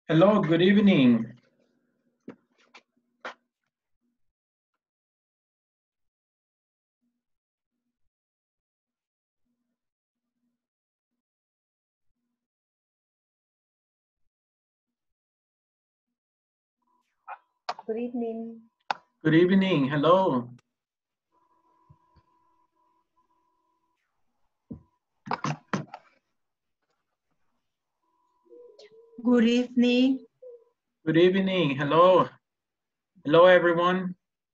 Hello, good evening. Good evening. Good evening, hello. Good evening. Good evening, hello. Hello, everyone.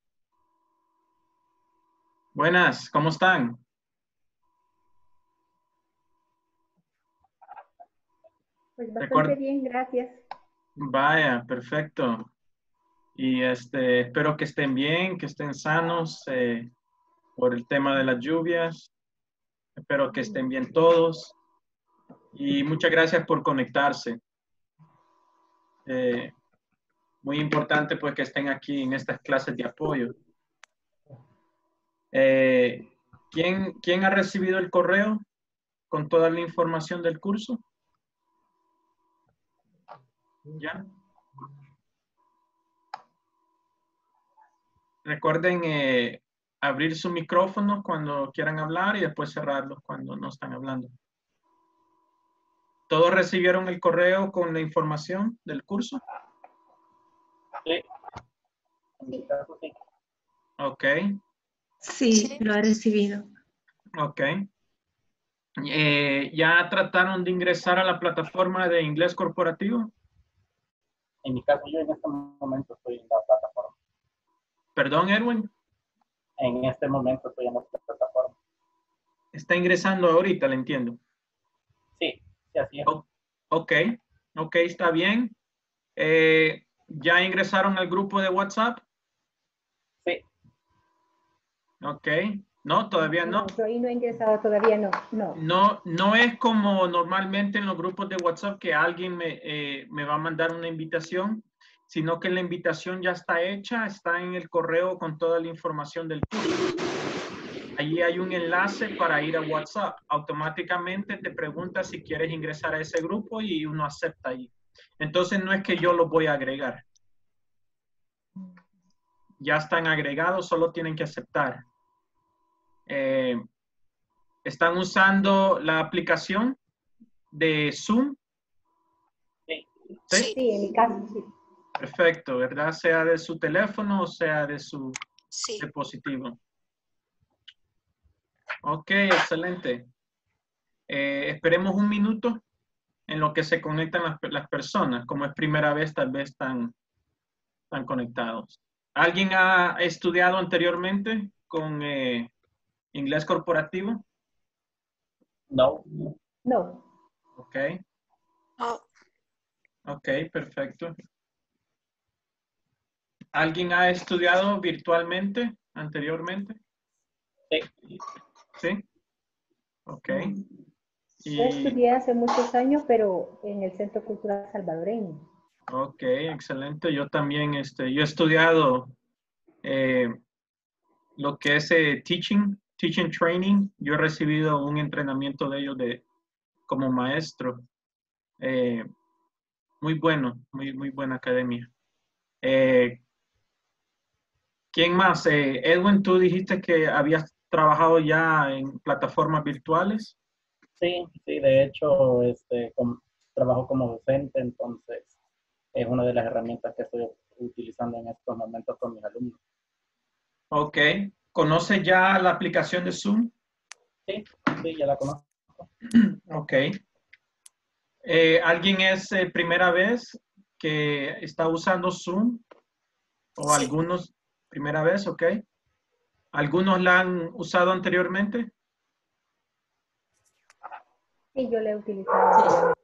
Buenas, ¿cómo están? Pues bastante bien, gracias. Vaya, perfecto. Y espero que estén bien, que estén sanos por el tema de las lluvias. Espero que estén bien todos. Y muchas gracias por conectarse. Muy importante pues que estén aquí en estas clases de apoyo. ¿Quién ha recibido el correo con toda la información del curso? ¿Ya? Recuerden abrir su micrófono cuando quieran hablar y después cerrarlo cuando no están hablando. ¿Todos recibieron el correo con la información del curso? Sí. En mi caso, sí. Ok, Sí, lo he recibido. ok. ¿Ya trataron de ingresar a la plataforma de inglés corporativo? En mi caso, yo en este momento estoy en la plataforma. Perdón, Erwin. En este momento estoy en la plataforma. Está ingresando ahorita, le entiendo. Sí, sí, así es. Ok, ok, está bien. ¿Ya ingresaron al grupo de WhatsApp? Sí. Ok, no, todavía no. No, yo ahí no he ingresado todavía, no. No es como normalmente en los grupos de WhatsApp que alguien me va a mandar una invitación, sino que la invitación ya está hecha, está en el correo con toda la información del curso. Allí hay un enlace para ir a WhatsApp. Automáticamente te pregunta si quieres ingresar a ese grupo y uno acepta ahí. Entonces no es que yo lo voy a agregar. Ya están agregados, solo tienen que aceptar. ¿Están usando la aplicación de Zoom? Sí. ¿Sí? Sí, en mi caso, sí. Perfecto, ¿verdad? Sea de su teléfono o sea de su dispositivo. Ok, excelente. Esperemos un minuto en lo que se conectan las personas. Como es primera vez, tal vez están conectados. ¿Alguien ha estudiado anteriormente con inglés corporativo? No. No. Ok. Ok, perfecto. ¿Alguien ha estudiado virtualmente anteriormente? Sí. ¿Sí? Ok. Yo estudié hace muchos años, pero en el Centro Cultural Salvadoreño. Ok, excelente. Yo también, yo he estudiado lo que es teaching training. Yo he recibido un entrenamiento de ellos como maestro. Muy bueno, muy buena academia. ¿Quién más? Edwin, tú dijiste que habías trabajado ya en plataformas virtuales. Sí, de hecho, trabajo como docente, entonces es una de las herramientas que estoy utilizando en estos momentos con mis alumnos. Ok. ¿Conoce ya la aplicación de Zoom? Sí, ya la conozco. Ok. ¿Alguien es primera vez que está usando Zoom? ¿O algunos primera vez? Ok. ¿Algunos la han usado anteriormente? Sí, yo la he utilizado.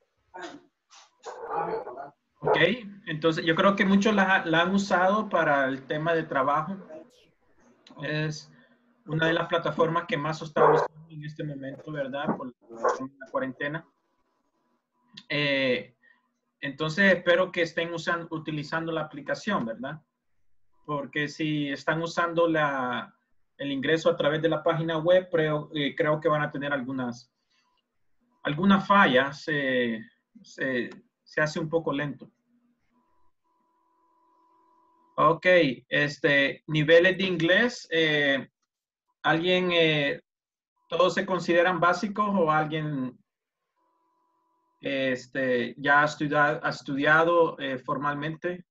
Ok. Entonces, yo creo que muchos la han usado para el tema de trabajo. Es una de las plataformas que más se está usando en este momento, ¿verdad? Por la cuarentena. Entonces, espero que estén utilizando la aplicación, ¿verdad? Porque si están usando el ingreso a través de la página web, creo que van a tener algunas fallas. Se se hace un poco lento. Ok, niveles de inglés. ¿Alguien, todos se consideran básicos o alguien ya ha estudiado formalmente?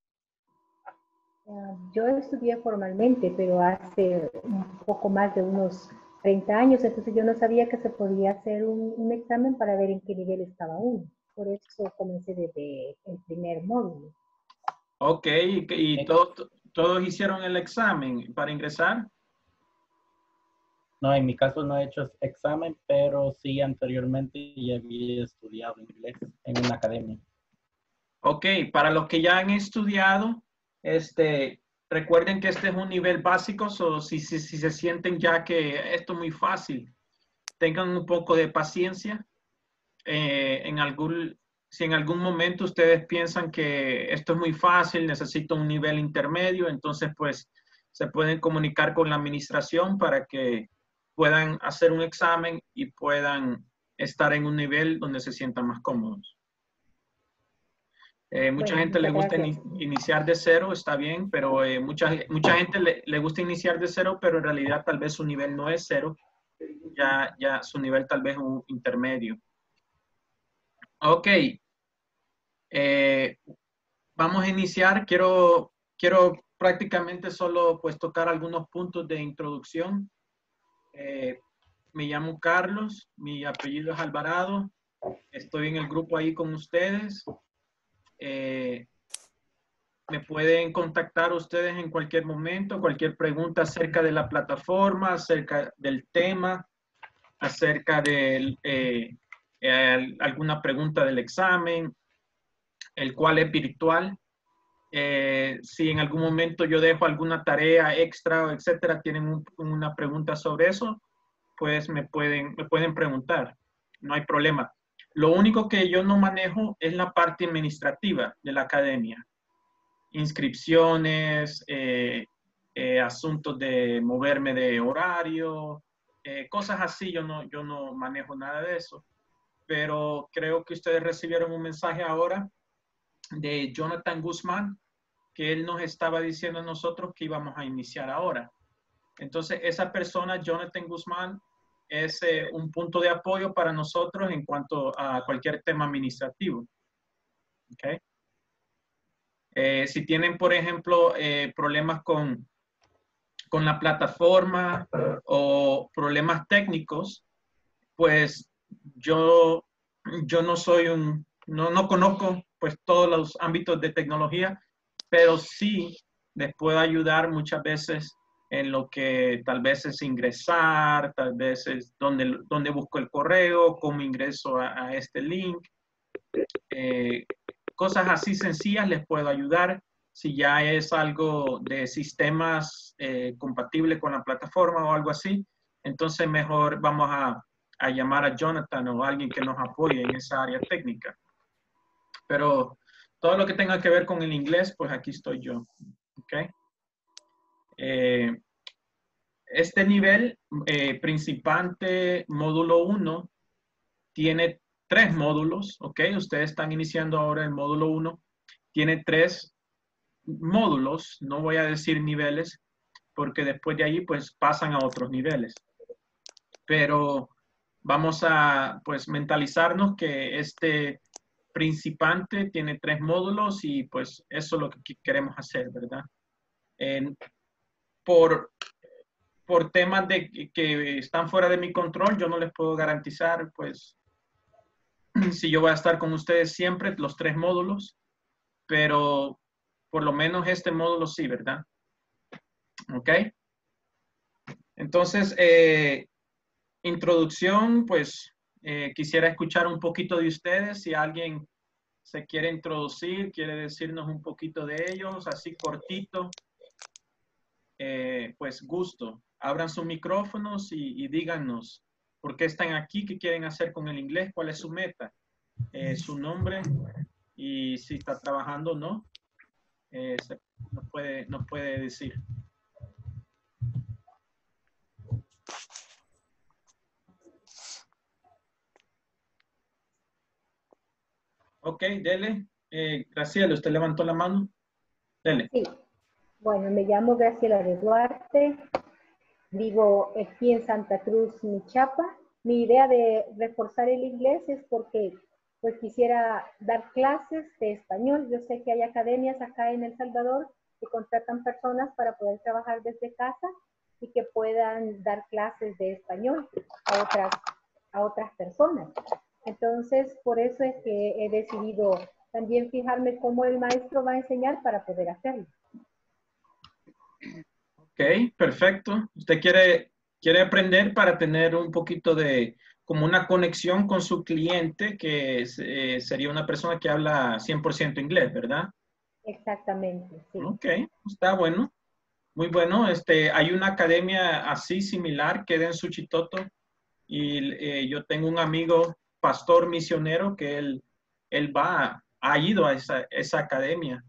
Yo estudié formalmente, pero hace un poco más de unos 30 años, entonces yo no sabía que se podía hacer un examen para ver en qué nivel estaba uno. Por eso comencé desde el primer módulo. Ok, ¿y todos hicieron el examen para ingresar? No, en mi caso no he hecho examen, pero sí anteriormente ya había estudiado inglés en una academia. Ok, para los que ya han estudiado, recuerden que este es un nivel básico, o si se sienten ya que esto es muy fácil, tengan un poco de paciencia. Si en algún momento ustedes piensan que esto es muy fácil, necesito un nivel intermedio, entonces pues se pueden comunicar con la administración para que puedan hacer un examen y puedan estar en un nivel donde se sientan más cómodos. Mucha Bueno, gente le muchas gusta gracias. iniciar de cero, está bien, pero mucha gente le gusta iniciar de cero, pero en realidad tal vez su nivel no es cero, ya su nivel tal vez es un intermedio. Ok, vamos a iniciar. Quiero prácticamente solo pues tocar algunos puntos de introducción. Me llamo Carlos, mi apellido es Alvarado, estoy en el grupo ahí con ustedes. Me pueden contactar ustedes en cualquier momento, cualquier pregunta acerca de la plataforma, acerca del tema, acerca de alguna pregunta del examen, el cual es virtual. Si en algún momento yo dejo alguna tarea extra, etcétera, tienen una pregunta sobre eso, pues me pueden preguntar. No hay problema. Lo único que yo no manejo es la parte administrativa de la academia. Inscripciones, asuntos de moverme de horario, cosas así, yo no manejo nada de eso. Pero creo que ustedes recibieron un mensaje ahora de Jonathan Guzmán, que él nos estaba diciendo a nosotros que íbamos a iniciar ahora. Entonces, esa persona, Jonathan Guzmán, es un punto de apoyo para nosotros en cuanto a cualquier tema administrativo. ¿Okay? Si tienen, por ejemplo, problemas con la plataforma o problemas técnicos, pues yo no soy no conozco pues todos los ámbitos de tecnología, pero sí les puedo ayudar muchas veces en lo que tal vez es ingresar, tal vez es donde busco el correo, cómo ingreso a este link. Cosas así sencillas les puedo ayudar. Si ya es algo de sistemas compatible con la plataforma o algo así, entonces mejor vamos a llamar a Jonathan o a alguien que nos apoye en esa área técnica. Pero todo lo que tenga que ver con el inglés, pues aquí estoy yo. ¿Okay? Este nivel, principiante módulo 1, tiene 3 módulos. ¿Ok? Ustedes están iniciando ahora el módulo 1. Tiene 3 módulos, no voy a decir niveles, porque después de allí pues pasan a otros niveles. Pero vamos a pues mentalizarnos que este principiante tiene 3 módulos y pues eso es lo que queremos hacer, ¿verdad? Por temas que están fuera de mi control, yo no les puedo garantizar pues si yo voy a estar con ustedes siempre los 3 módulos, pero por lo menos este módulo sí, ¿verdad? ¿Ok? Entonces, introducción, pues quisiera escuchar un poquito de ustedes. Si alguien se quiere introducir, quiere decirnos un poquito de ellos, así cortito, pues gusto. Abran sus micrófonos y díganos por qué están aquí, qué quieren hacer con el inglés, cuál es su meta, su nombre y si está trabajando o no, nos puede decir. Ok, dele. Graciela, usted levantó la mano. Dele. Sí, bueno, me llamo Graciela de Duarte, vivo aquí en Santa Cruz, Michapa. Mi idea de reforzar el inglés es porque pues quisiera dar clases de español. Yo sé que hay academias acá en El Salvador que contratan personas para poder trabajar desde casa y que puedan dar clases de español a otras personas. Entonces, por eso es que he decidido también fijarme cómo el maestro va a enseñar para poder hacerlo. Ok, perfecto. Usted quiere aprender para tener un poquito de, como una conexión con su cliente, que sería una persona que habla 100% inglés, ¿verdad? Exactamente, sí. Ok, está bueno. Muy bueno. Hay una academia así similar que en Suchitoto y yo tengo un amigo, pastor misionero, que él ha ido a esa academia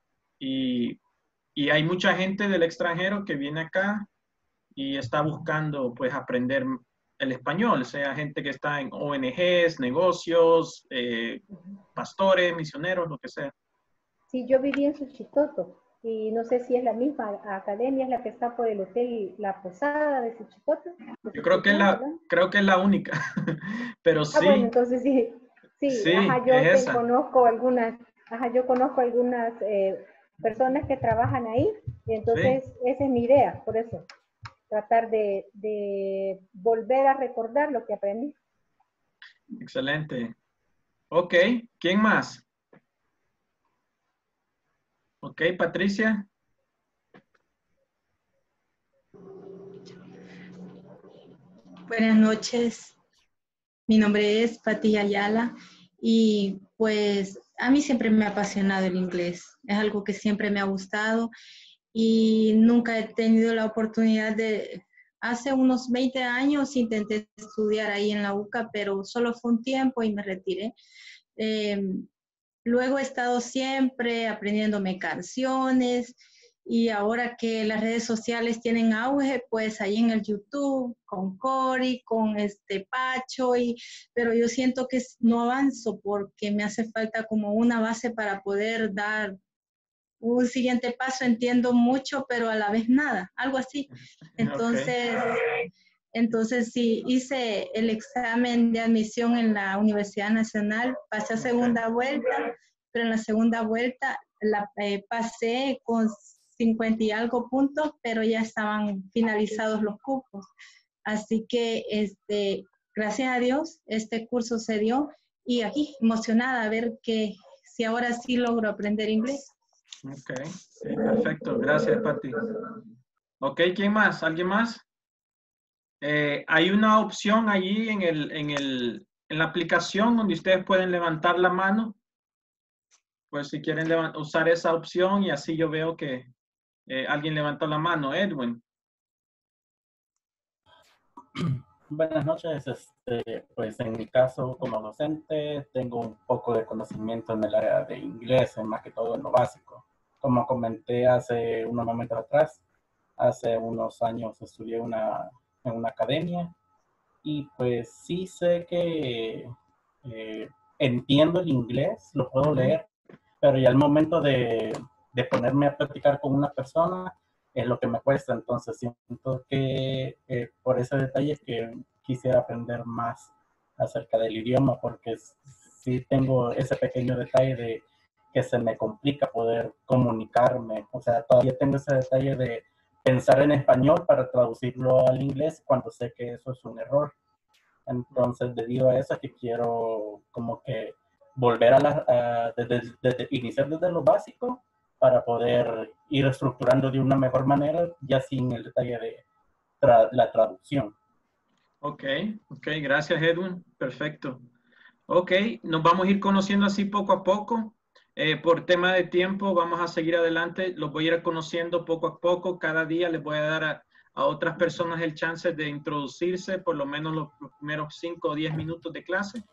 y hay mucha gente del extranjero que viene acá y está buscando pues aprender el español, sea gente que está en ONGs, negocios, pastores, misioneros, lo que sea. Sí, yo viví en Suchitoto y no sé si es la misma academia, es la que está por el hotel La Posada de Suchitoto. Yo creo que es la única, pero Ah, bueno, sí, entonces sí, sí, sí, ajá, es esa. yo conozco algunas personas que trabajan ahí y Sí, entonces esa es mi idea, por eso, tratar de volver a recordar lo que aprendí. excelente. Ok, ¿quién más? Ok, Patricia. Buenas noches. Mi nombre es Pati Ayala y pues a mí siempre me ha apasionado el inglés. Es algo que siempre me ha gustado y nunca he tenido la oportunidad de... Hace unos 20 años intenté estudiar ahí en la UCA, pero solo fue un tiempo y me retiré. Eh, Luego he estado siempre aprendiéndome canciones y ahora que las redes sociales tienen auge, pues ahí en el YouTube con Cory, con Pacho, pero yo siento que no avanzo porque me hace falta como una base para poder dar un siguiente paso. Entiendo mucho, pero a la vez nada, algo así. Ok, Entonces sí, hice el examen de admisión en la Universidad Nacional, pasé a ok. segunda vuelta, pero en la segunda vuelta pasé con 50 y algo puntos, pero ya estaban finalizados los cupos. Así que gracias a Dios este curso se dio y aquí emocionada a ver que si ahora sí logro aprender inglés. Ok, sí, perfecto. Gracias, Pati. Ok, ¿quién más? ¿Alguien más? Hay una opción allí en la aplicación donde ustedes pueden levantar la mano. Pues si quieren usar esa opción y así yo veo que alguien levantó la mano. Edwin. Buenas noches. Pues en mi caso, como docente, tengo un poco de conocimiento en el área de inglés, más que todo en lo básico. Como comenté hace unos momentos atrás, hace unos años estudié en una academia y pues sí sé que entiendo el inglés, lo puedo leer, pero ya al momento de ponerme a practicar con una persona es lo que me cuesta. Entonces siento que por ese detalle que quisiera aprender más acerca del idioma, porque sí tengo ese pequeño detalle de que se me complica poder comunicarme. O sea, todavía tengo ese detalle de pensar en español para traducirlo al inglés cuando sé que eso es un error. Entonces, debido a eso, es que quiero como que volver iniciar desde lo básico para poder ir estructurando de una mejor manera, ya sin el detalle de la traducción. Ok, ok, gracias, Edwin. Perfecto. Ok, nos vamos a ir conociendo así poco a poco. Por tema de tiempo, vamos a seguir adelante. Los voy a ir conociendo poco a poco. Cada día les voy a dar a otras personas el chance de introducirse, por lo menos los primeros 5 o 10 minutos de clase.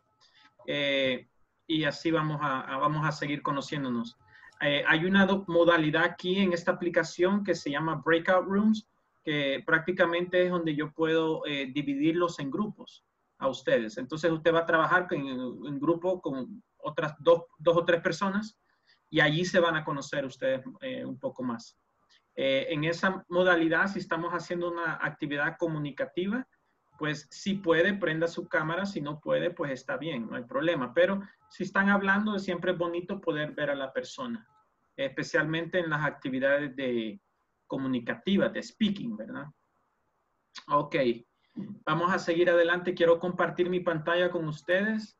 Y así vamos a seguir conociéndonos. Hay una modalidad aquí en esta aplicación que se llama Breakout Rooms, que prácticamente es donde yo puedo dividirlos en grupos a ustedes. Entonces usted va a trabajar en grupo otras dos o tres personas y allí se van a conocer ustedes un poco más. En esa modalidad, si estamos haciendo una actividad comunicativa, pues si puede, prenda su cámara, si no puede, pues está bien, no hay problema. Pero si están hablando, siempre es bonito poder ver a la persona, especialmente en las actividades comunicativas, de speaking, ¿verdad? Ok, vamos a seguir adelante. Quiero compartir mi pantalla con ustedes.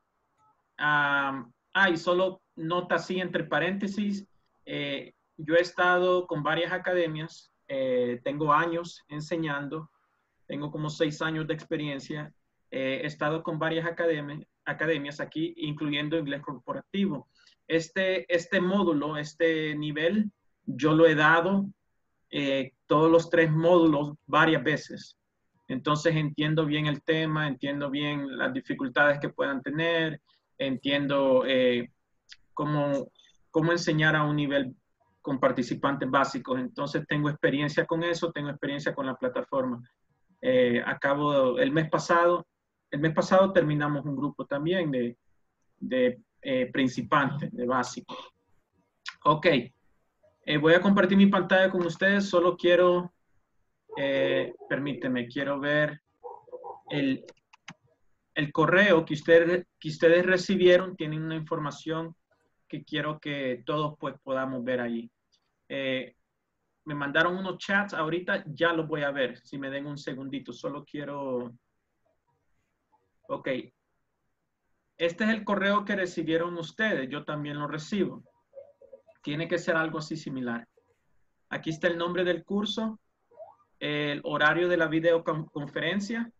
Y solo nota así entre paréntesis, yo he estado con varias academias, tengo años enseñando, tengo como 6 años de experiencia, he estado con varias academias aquí, incluyendo inglés corporativo. Este módulo, este nivel, yo lo he dado todos los 3 módulos varias veces. Entonces entiendo bien el tema, entiendo bien las dificultades que puedan tener, entiendo cómo enseñar a un nivel con participantes básicos. Entonces tengo experiencia con eso, tengo experiencia con la plataforma. El mes pasado terminamos un grupo también de principiantes, de básicos. Ok, voy a compartir mi pantalla con ustedes, solo quiero, permíteme, quiero ver el correo que ustedes recibieron, tienen una información que quiero que todos pues podamos ver allí. Me mandaron unos chats, ahorita ya los voy a ver, si me den un segundito, solo quiero... Ok. Este es el correo que recibieron ustedes, yo también lo recibo. Tiene que ser algo así similar. Aquí está el nombre del curso, el horario de la videoconferencia,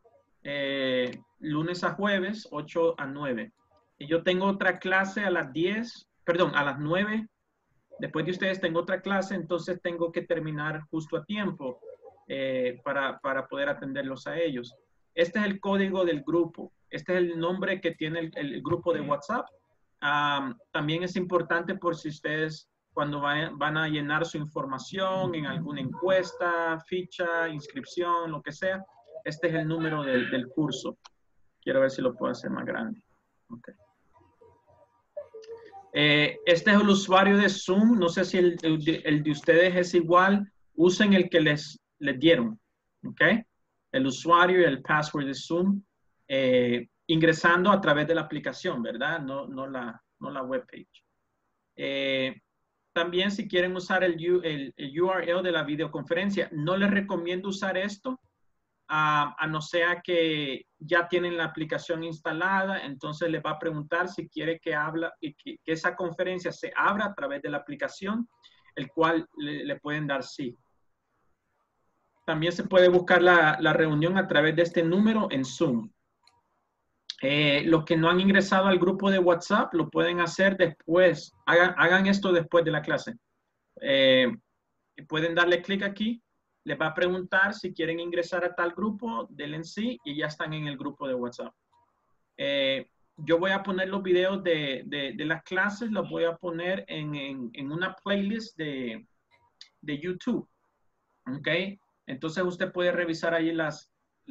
lunes a jueves, 8 a 9. Y yo tengo otra clase a las 9. Después de ustedes tengo otra clase, entonces tengo que terminar justo a tiempo para poder atenderlos a ellos. Este es el código del grupo. Este es el nombre que tiene el grupo de WhatsApp. También es importante por si ustedes cuando van a llenar su información en alguna encuesta, ficha, inscripción, lo que sea, este es el número del curso. Quiero ver si lo puedo hacer más grande. Okay. Este es el usuario de Zoom. No sé si el de ustedes es igual. Usen el que les dieron. ¿Ok? El usuario y el password de Zoom. Ingresando a través de la aplicación, ¿verdad? No la webpage. También si quieren usar el URL de la videoconferencia, no les recomiendo usar esto a no ser que ya tienen la aplicación instalada, entonces les va a preguntar si quiere que esa conferencia se abra a través de la aplicación, el cual le pueden dar sí. También se puede buscar la reunión a través de este número en Zoom. Los que no han ingresado al grupo de WhatsApp lo pueden hacer después. Hagan esto después de la clase. Pueden darle clic aquí. Les va a preguntar si quieren ingresar a tal grupo, denle en sí y ya están en el grupo de WhatsApp. Yo voy a poner los videos de las clases, los voy a poner en una playlist de YouTube. ¿Ok? Entonces usted puede revisar ahí las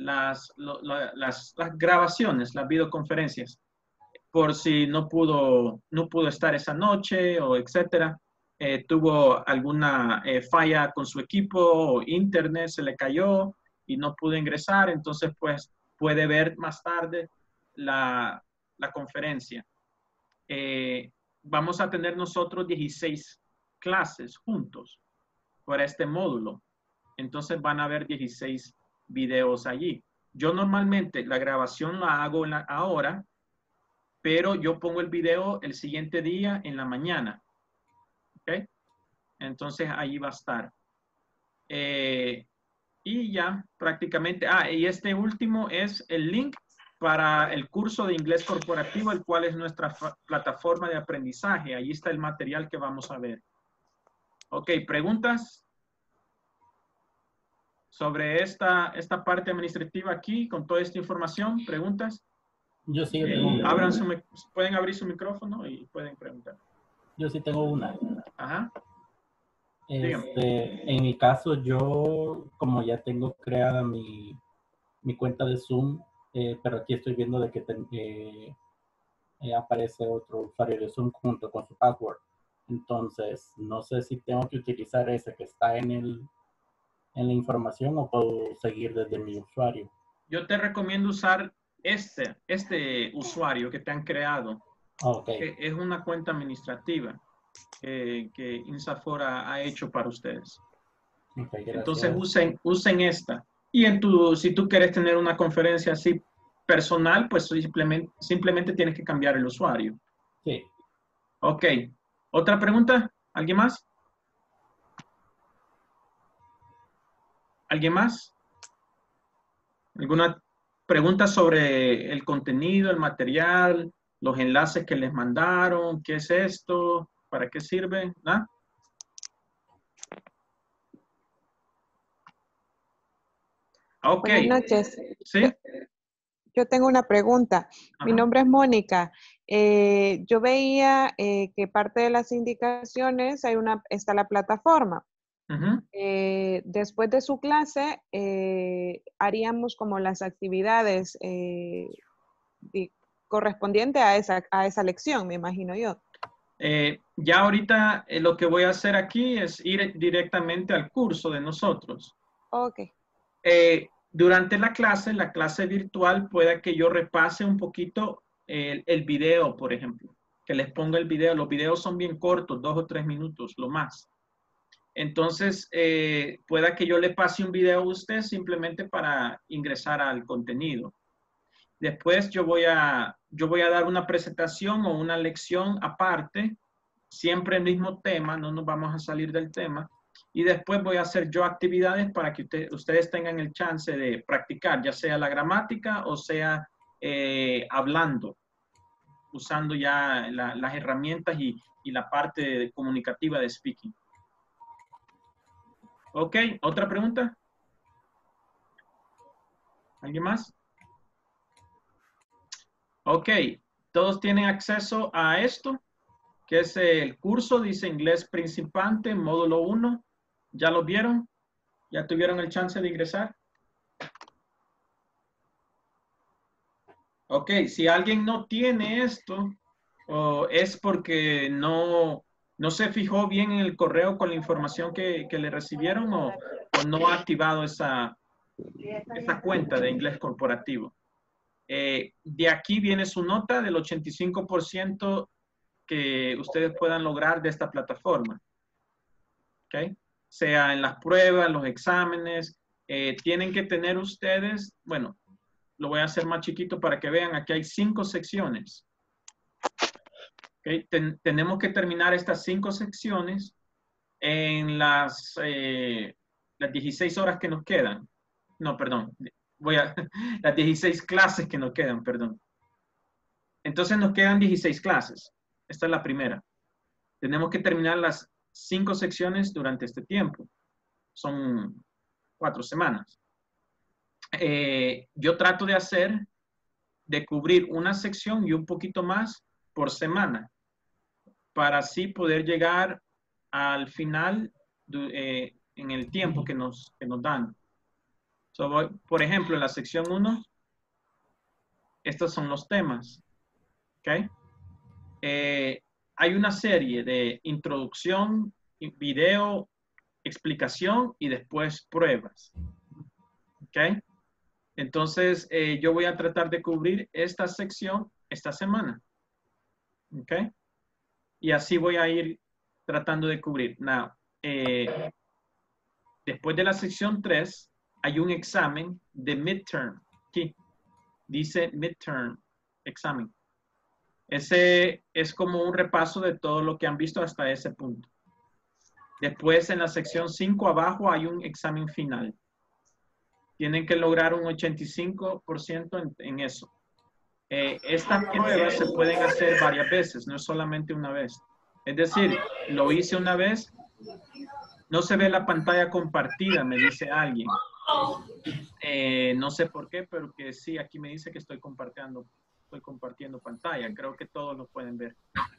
grabaciones, las videoconferencias, por si no pudo estar esa noche o etcétera. Tuvo alguna falla con su equipo o internet, se le cayó y no pudo ingresar, entonces pues puede ver más tarde la conferencia. Vamos a tener nosotros 16 clases juntos para este módulo. Entonces van a haber 16 videos allí. Yo normalmente la grabación la hago ahora, pero yo pongo el video el siguiente día en la mañana. ¿Ok? Entonces ahí va a estar. Y ya prácticamente, y este último es el link para el curso de inglés corporativo, el cual es nuestra plataforma de aprendizaje. Ahí está el material que vamos a ver. Ok, ¿preguntas sobre esta parte administrativa aquí, con toda esta información? ¿Preguntas? Yo sí pueden abrir su micrófono y pueden preguntar. Yo sí tengo una. Ajá. En mi caso, yo como ya tengo creada mi cuenta de Zoom, pero aquí estoy viendo de que aparece otro usuario de Zoom junto con su password. Entonces, no sé si tengo que utilizar ese que está en la información o puedo seguir desde mi usuario. Yo te recomiendo usar este usuario que te han creado. Okay. Es una cuenta administrativa que INSAFOR ha hecho para ustedes. Okay, entonces usen esta. Y si tú quieres tener una conferencia así personal, pues simplemente tienes que cambiar el usuario. Sí. Ok. ¿Otra pregunta? ¿Alguien más? ¿Alguien más? ¿Alguna pregunta sobre el contenido, el material, los enlaces que les mandaron? ¿Qué es esto? ¿Para qué sirve? ¿Ah? Ok. Buenas noches. ¿Sí? Yo tengo una pregunta. Ajá. Mi nombre es Mónica. Yo veía que parte de las indicaciones está la plataforma. Uh-huh. Después de su clase, haríamos como las actividades correspondientes a esa lección, me imagino yo. Ya ahorita lo que voy a hacer aquí es ir directamente al curso de nosotros. Ok. Durante la clase virtual, pueda que yo repase un poquito el video, por ejemplo, que les ponga el video. Los videos son bien cortos, 2 o 3 minutos, lo más. Entonces, pueda que yo le pase un video a usted simplemente para ingresar al contenido. Después yo voy a dar una presentación o una lección aparte, siempre el mismo tema, no nos vamos a salir del tema. Y después voy a hacer yo actividades para que ustedes tengan el chance de practicar, ya sea la gramática o sea hablando, usando ya las herramientas y la parte comunicativa de speaking. Ok, ¿otra pregunta? ¿Alguien más? Ok, todos tienen acceso a esto, que es el curso, dice Inglés Principiante, módulo 1. ¿Ya lo vieron? ¿Ya tuvieron el chance de ingresar? Ok, si alguien no tiene esto, es porque no se fijó bien en el correo con la información que le recibieron o no ha activado esa cuenta de inglés corporativo. De aquí viene su nota del 85% que ustedes puedan lograr de esta plataforma. ¿Ok? Sea en las pruebas, los exámenes, tienen que tener ustedes, bueno, lo voy a hacer más chiquito para que vean, aquí hay 5 secciones. ¿Okay? Tenemos que terminar estas 5 secciones en las 16 horas que nos quedan. No, perdón, las 16 clases que nos quedan, perdón. Entonces nos quedan 16 clases. Esta es la primera. Tenemos que terminar las 5 secciones durante este tiempo. Son 4 semanas. Yo trato de cubrir una sección y un poquito más por semana para así poder llegar al final en el tiempo que nos dan. Por ejemplo, en la sección 1, estos son los temas. ¿Okay? Hay una serie de introducción, video, explicación y después pruebas. ¿Ok? Entonces, yo voy a tratar de cubrir esta sección esta semana. ¿Ok? Y así voy a ir tratando de cubrir. Now, después de la sección 3, hay un examen de midterm. Aquí dice midterm examen. Ese es como un repaso de todo lo que han visto hasta ese punto. Después, en la sección 5 abajo, hay un examen final. Tienen que lograr un 85% en eso. Estas pruebas se pueden hacer varias veces, no solamente una vez. Es decir, lo hice una vez, no se ve la pantalla compartida, me dice alguien. No sé por qué, pero que sí, aquí me dice que estoy compartiendo pantalla. Creo que todos lo pueden ver.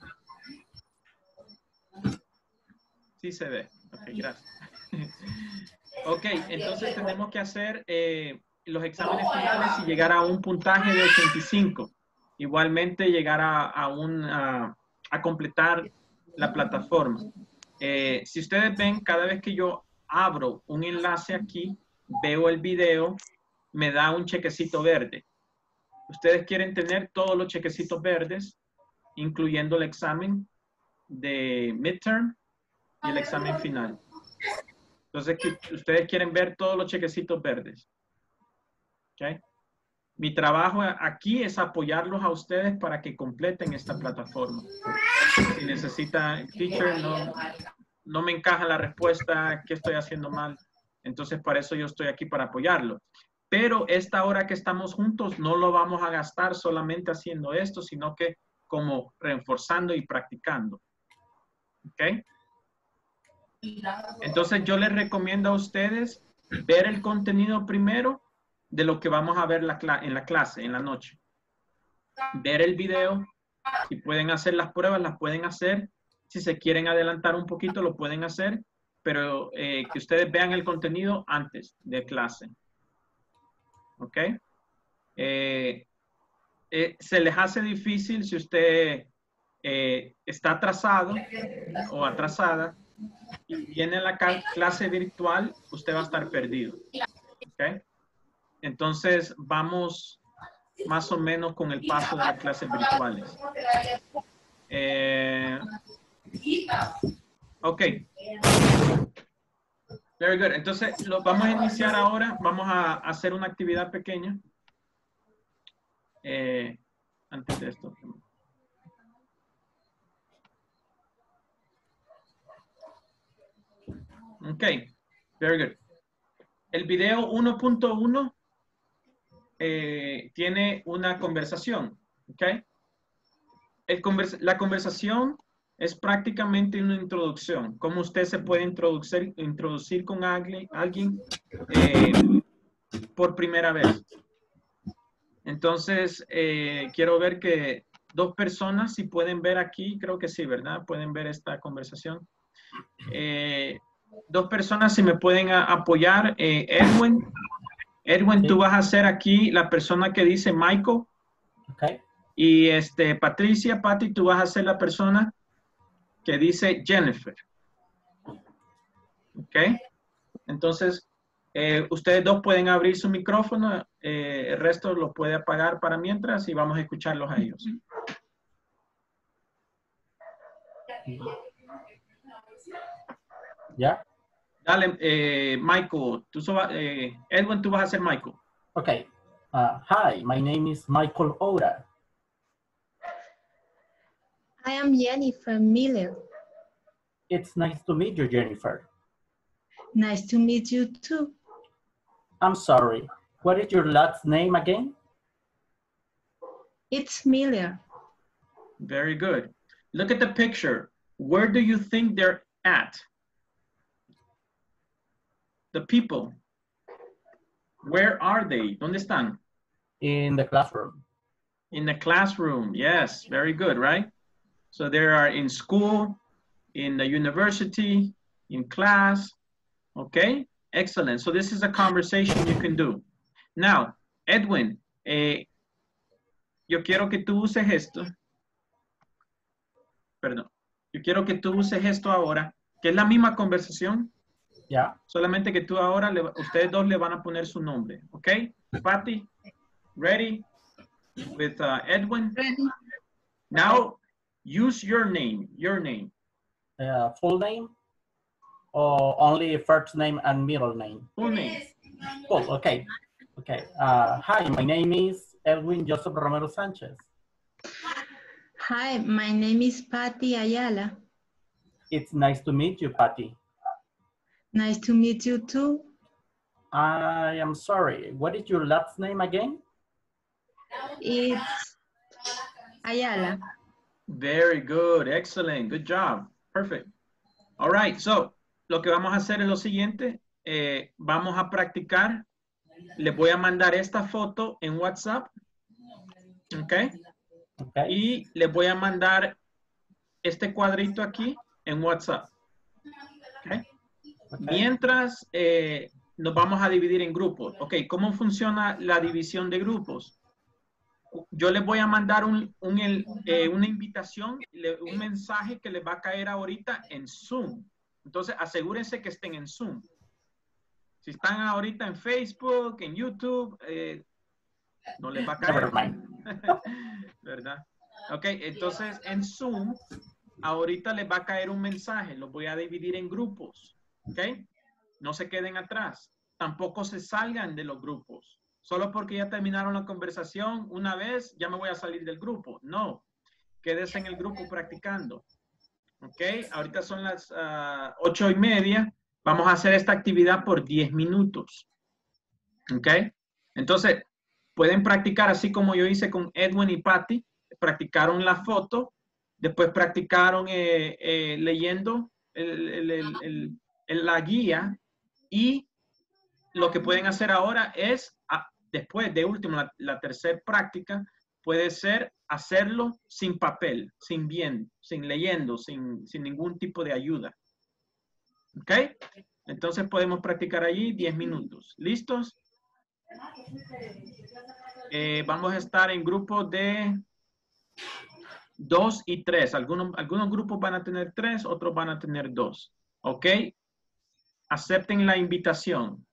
Sí se ve. Ok, gracias. Ok, entonces tenemos que hacer los exámenes finales y llegar a un puntaje de 85. igualmente llegar a completar la plataforma. Si ustedes ven, cada vez que yo abro un enlace aquí, veo el video, me da un chequecito verde. Ustedes quieren tener todos los chequecitos verdes, incluyendo el examen de midterm y el examen final. Entonces, ustedes quieren ver todos los chequecitos verdes. ¿Okay? Mi trabajo aquí es apoyarlos a ustedes para que completen esta plataforma. Si necesitan, teacher, no me encaja la respuesta, ¿qué estoy haciendo mal? Entonces, para eso yo estoy aquí para apoyarlo. Pero esta hora que estamos juntos no lo vamos a gastar solamente haciendo esto, sino que como reforzando y practicando. ¿Ok? Entonces, yo les recomiendo a ustedes ver el contenido primero de lo que vamos a ver en la clase, en la noche. Ver el video. Si pueden hacer las pruebas, las pueden hacer. Si se quieren adelantar un poquito, lo pueden hacer. Pero que ustedes vean el contenido antes de clase. ¿Ok? Se les hace difícil si usted está atrasado o atrasada y viene a la clase virtual, usted va a estar perdido. ¿Ok? Entonces, vamos más o menos con el paso de las clases virtuales. Ok. Very good. Entonces, lo vamos a iniciar ahora. Vamos a hacer una actividad pequeña. Antes de esto. Ok. Very good. El video 1.1 tiene una conversación. Ok. La conversación es prácticamente una introducción. Cómo usted se puede introducir con alguien por primera vez. Entonces, quiero ver que 2 personas, si pueden ver aquí, creo que sí, ¿verdad? Pueden ver esta conversación. 2 personas, si me pueden apoyar. Edwin, sí. Tú vas a ser aquí la persona que dice Michael. Okay. Y Patricia, Patty, tú vas a ser la persona que dice Jennifer. ¿Ok? Entonces, ustedes 2 pueden abrir su micrófono, el resto lo puede apagar para mientras y vamos a escucharlos a ellos. ¿Ya? Dale, Michael, Edwin, tú vas a ser Michael. Okay. Hi, my name is Michael Ora. I am Jennifer Miller. It's nice to meet you, Jennifer. Nice to meet you too. I'm sorry. What is your last name again? It's Miller. Very good. Look at the picture. Where do you think they're at? The people. Where are they? ¿Dónde están? In the classroom. In the classroom. Yes, very good, right? So they are in school, in the university, in class. Okay, excellent. So this is a conversation you can do. Now, Edwin, yo quiero que tú uses esto. Perdón. Yo quiero que tú uses esto ahora, que es la misma conversación. Yeah. Solamente que tú ahora, ustedes 2 le van a poner su nombre. ¿Ok? Patty, ready? With Edwin. Ready. Now, use your name. Your name. Full name? Or only first name and middle name? Full name. Full, okay. Okay. Hi, my name is Edwin Joseph Romero Sanchez. Hi, my name is Patty Ayala. It's nice to meet you, Patty. Nice to meet you too. I am sorry. What is your last name again? It's Ayala. Very good. Excellent. Good job. Perfect. All right. So, lo que vamos a hacer es lo siguiente. Vamos a practicar. Les voy a mandar esta foto en WhatsApp. ¿Ok? Okay. Y les voy a mandar este cuadrito aquí en WhatsApp. ¿Ok? Okay. Mientras nos vamos a dividir en grupos. Ok, ¿cómo funciona la división de grupos? yo les voy a mandar una invitación, un mensaje que les va a caer ahorita en Zoom. Entonces, asegúrense que estén en Zoom. Si están ahorita en Facebook, en YouTube, no les va a caer. ¿Verdad? Ok, entonces en Zoom, ahorita les va a caer un mensaje. Los voy a dividir en grupos. Ok, no se queden atrás. Tampoco se salgan de los grupos. Solo porque ya terminaron la conversación una vez, ya me voy a salir del grupo. No, quédese en el grupo practicando. Ok, ahorita son las 8:30. Vamos a hacer esta actividad por 10 minutos. Ok, entonces pueden practicar así como yo hice con Edwin y Patty. Practicaron la foto, después practicaron leyendo la guía, y lo que pueden hacer ahora es, después de último, la tercera práctica, puede ser hacerlo sin papel, sin leyendo, sin ningún tipo de ayuda. ¿Ok? Entonces podemos practicar allí 10 minutos. ¿Listos? Vamos a estar en grupos de 2 y 3. Algunos grupos van a tener 3, otros van a tener 2. ¿Ok? Acepten la invitación.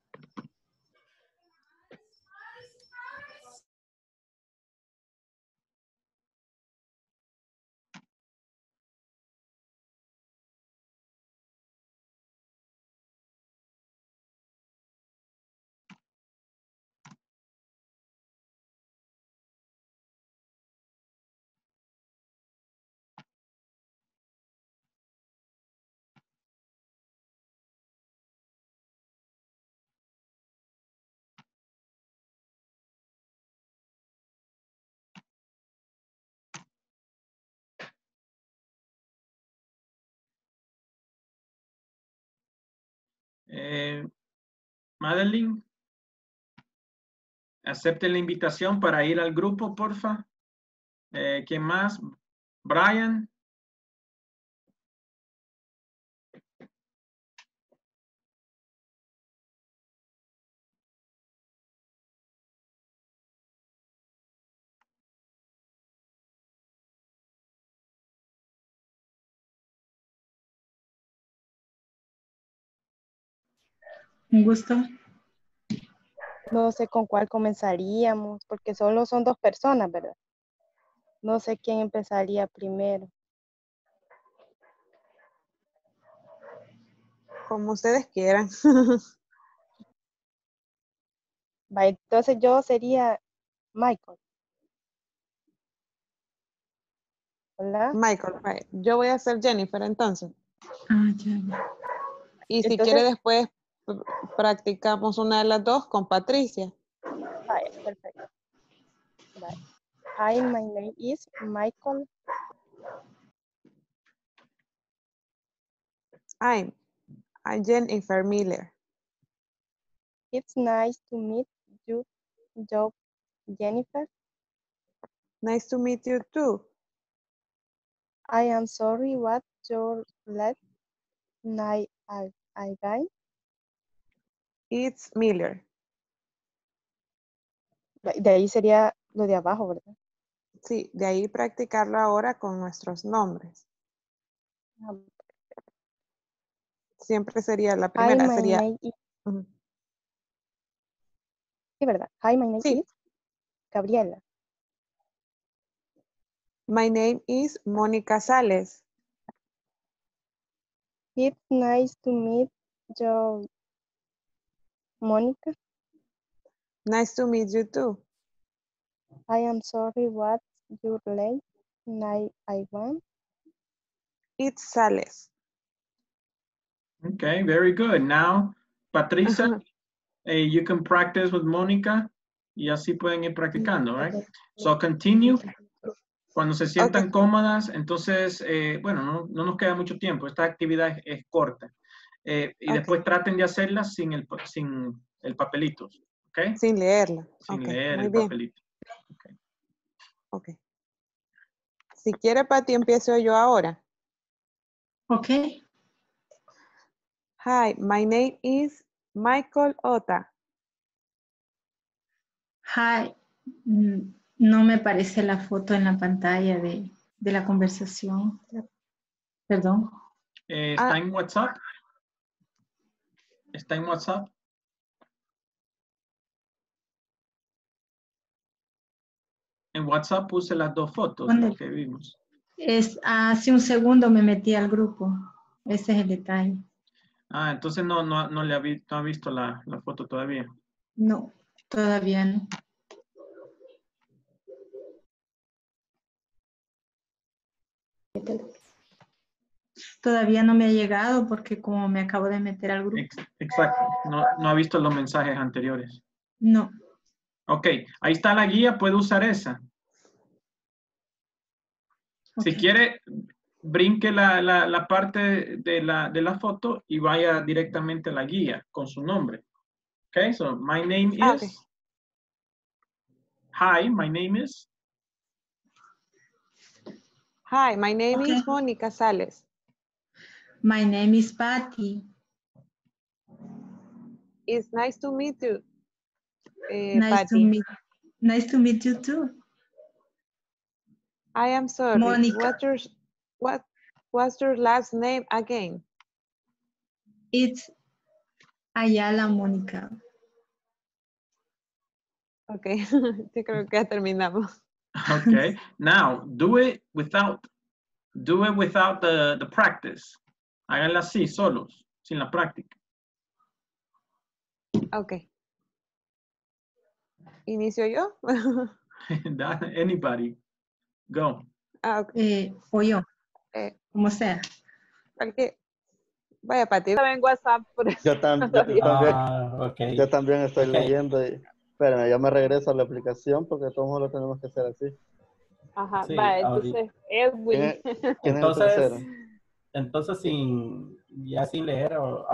Madeline, acepten la invitación para ir al grupo, porfa. ¿Quién más? Brian. Un gusto. No sé con cuál comenzaríamos, porque solo son 2 personas, ¿verdad? No sé quién empezaría primero. Como ustedes quieran. Va, entonces yo sería Michael. ¿Verdad? Michael, right. Yo voy a ser Jennifer entonces. Ah, ya. Y si Entonces, quiere después practicamos una de las dos con Patricia. vaya, perfecto. Vaya. Hi, my name is Michael. I'm Jennifer Miller. It's nice to meet you, Jennifer. Nice to meet you too. I am sorry, what's your last name again? It's Miller. De ahí sería lo de abajo, ¿verdad? Sí, de ahí practicarlo ahora con nuestros nombres. Siempre sería la Hi, primera, my sería... name is... Sí, ¿verdad? Hi, my name Sí. is Gabriela. My name is Mónica Sales. It's nice to meet you, Mónica. Nice to meet you too. I am sorry, what's your last name again? It's Sales. Okay, very good. Now, Patricia, you can practice with Mónica, y así pueden ir practicando, right? So continue. Cuando se sientan cómodas, entonces, bueno, no nos queda mucho tiempo. Esta actividad es corta. Y después traten de hacerla sin el papelito, ¿ok? Sin leerla. Sin Okay, leer muy el bien. papelito. Okay. Si quiere, Pati, empiezo yo ahora. Okay. Hi, my name is Michael Ota. Hi, No me aparece la foto en la pantalla de la conversación. Perdón. ¿Está en WhatsApp? ¿Está en WhatsApp? En WhatsApp puse las dos fotos ¿Dónde? que vimos. Hace un segundo me metí al grupo. Ese es el detalle. Ah, entonces no ha visto la foto todavía. No, todavía no. Todavía no me ha llegado porque como me acabo de meter al grupo. Exacto. No ha visto los mensajes anteriores. No. Ok, ahí está la guía, puede usar esa. Si quiere, brinque la parte de la foto y vaya directamente a la guía con su nombre. Okay, so my name is. Okay. Hi, my name is. Hi, my name is Mónica Sales. My name is Patty. It's nice to meet you, Nice Patty. to meet you too. I am sorry. Mónica. What's your last name again? It's Ayala Mónica. Okay, yo creo que ya terminamos. Okay, now do it without the practice. Háganla así, solos, sin la práctica. Okay. ¿Inicio yo? Anybody, go. Okay. O yo, como sea. Vaya, Pati, estaba en WhatsApp. Yo también estoy leyendo. Y, espérame, yo me regreso a la aplicación porque todos lo tenemos que hacer así. Ajá, Sí, vaya, entonces, Edwin. ¿Quién es el tercero? Entonces sin leer,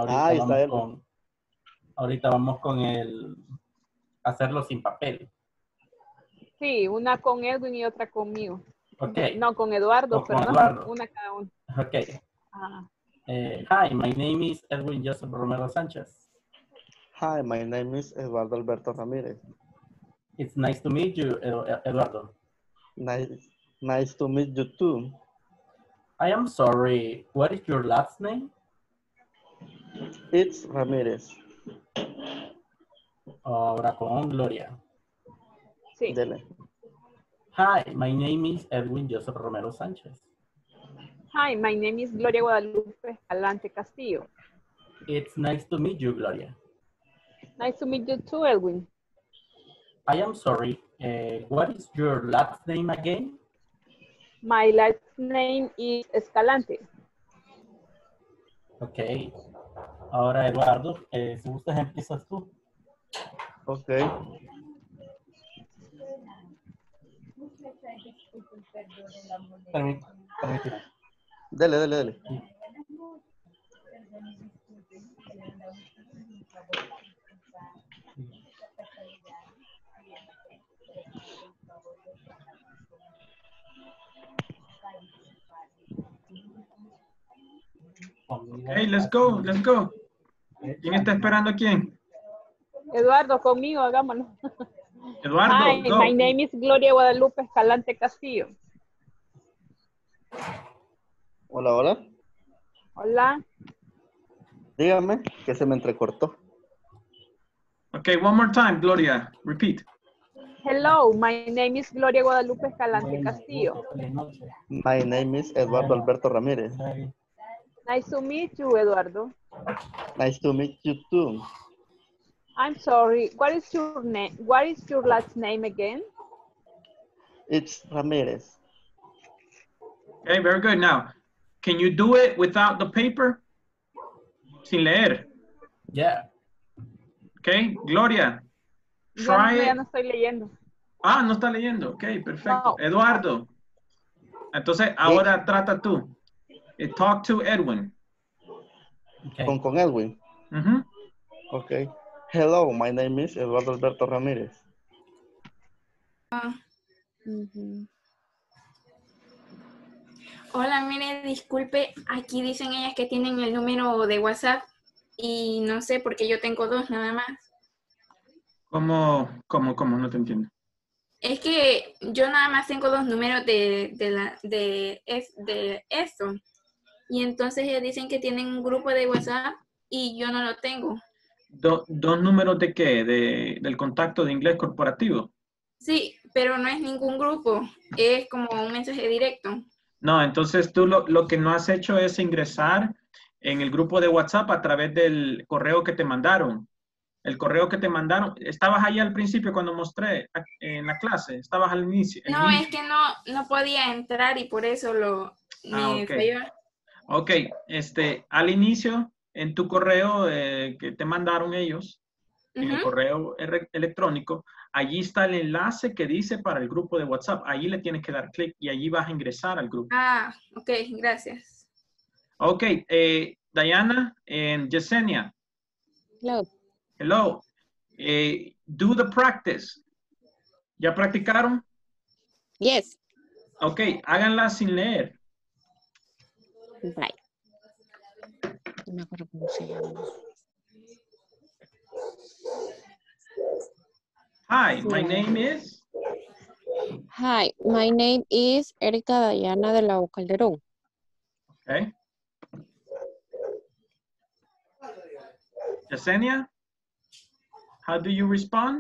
ahorita vamos con el hacerlo sin papel. Sí, una con Edwin y otra conmigo. Okay. No, con Eduardo, perdón. Eduardo. Una cada uno. Okay. Ajá. Hi, my name is Edwin Joseph Romero Sanchez. Hi, my name is Eduardo Alberto Ramírez. It's nice to meet you, Eduardo. Nice to meet you too. I am sorry, what is your last name? It's Ramírez. Ahora con Gloria. Sí. Dele. Hi, my name is Edwin Joseph Romero Sanchez. Hi, my name is Gloria Guadalupe Escalante Castillo. It's nice to meet you, Gloria. Nice to meet you too, Edwin. I am sorry, what is your last name again? My last name is Escalante. Ok. Ahora, Eduardo, si gustas, empiezas tú. Ok. Permíteme. Dele. Hey, let's go. ¿Quién está esperando a quién? Eduardo, conmigo, hagámoslo. Eduardo, Hi, go. my name is Gloria Guadalupe Escalante Castillo. Hola. Hola. Dígame, que se me entrecortó. Okay, one more time, Gloria. Repeat. Hello, my name is Gloria Guadalupe Escalante Castillo. My name is Eduardo Alberto Ramírez. Nice to meet you, Eduardo. Nice to meet you too. I'm sorry, what is your name? What is your last name again? It's Ramírez. Okay, very good. Now, can you do it without the paper? Sin leer. Yeah. Okay, Gloria. Try Ya it. no estoy leyendo. Ah, no está leyendo. Ok, perfecto. No. Eduardo. Entonces, ahora trata tú. Talk to Edwin. Okay. Con Edwin. Ok. Hello, my name is Eduardo Alberto Ramírez. Hola, mire, disculpe, aquí dicen ellas que tienen el número de WhatsApp y no sé porque yo tengo dos nada más. ¿Cómo? No te entiendo. Es que yo nada más tengo 2 números de esto. Y entonces ellos dicen que tienen un grupo de WhatsApp y yo no lo tengo. ¿Dos números de qué? Del contacto de inglés corporativo. Sí, pero no es ningún grupo. Es como un mensaje directo. No, entonces tú lo que no has hecho es ingresar en el grupo de WhatsApp a través del correo que te mandaron. El correo que te mandaron, ¿estabas ahí al principio cuando mostré en la clase? ¿Estabas al inicio? No, es que no podía entrar y por eso me falló. Ok, al inicio, en tu correo que te mandaron ellos, en el correo electrónico, allí está el enlace que dice para el grupo de WhatsApp. Allí le tienes que dar clic y allí vas a ingresar al grupo. Ah, ok, gracias. Ok, Diana and Yesenia. Hello. Hello. Do the practice. ¿Ya practicaron? Yes. Ok, háganla sin leer. Bye. No me acuerdo cómo se llama. Hi, my name is. Hi, my name is Erika Dayana de la O Calderón. Okay. Yesenia, how do you respond?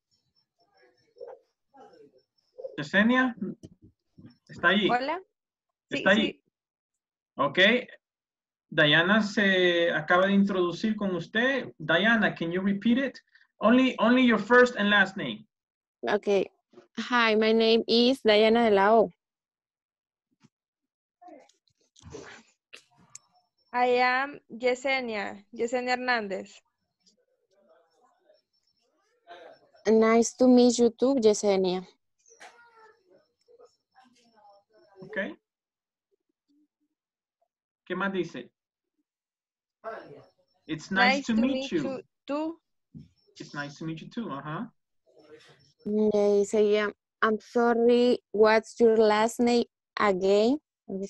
Yesenia, ¿está ahí? Hola. ¿Está ahí? Sí. Ok. Diana se acaba de introducir con usted. Diana, can you repeat it? Only your first and last name. Okay. Hi, my name is Dayana de la O. I am Yesenia Hernández. Nice to meet you too, Yesenia. Ok. ¿Qué más dice? It's nice to meet you too. It's nice to meet you too. Ajá. Seguía, I'm sorry, what's your last name again?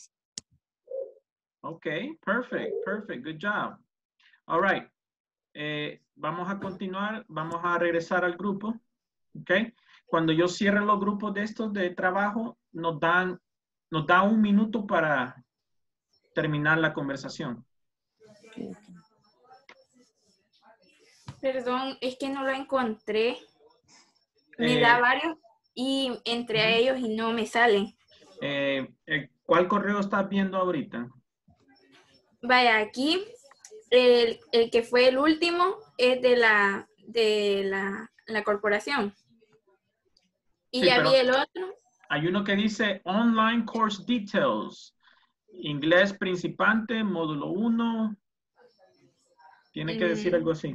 Okay, perfect. Good job. All right. Vamos a continuar, vamos a regresar al grupo. Okay. Cuando yo cierre los grupos de estos de trabajo, nos da 1 minuto para terminar la conversación. Perdón, es que no lo encontré. Me da varios y entre a ellos y no me salen. ¿Cuál correo estás viendo ahorita? Vaya, aquí el que fue el último es de la corporación. Y sí, ya vi el otro. Hay uno que dice Online Course Details. Inglés principiante, módulo 1. Tiene que decir algo así.